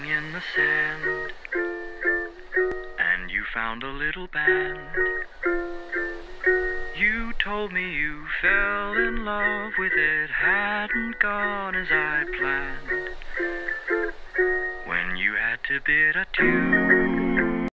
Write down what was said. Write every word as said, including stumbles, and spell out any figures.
digging in the sand, and you found a little band. You told me you fell in love with it, hadn't gone as I planned, when you had to bid adieu.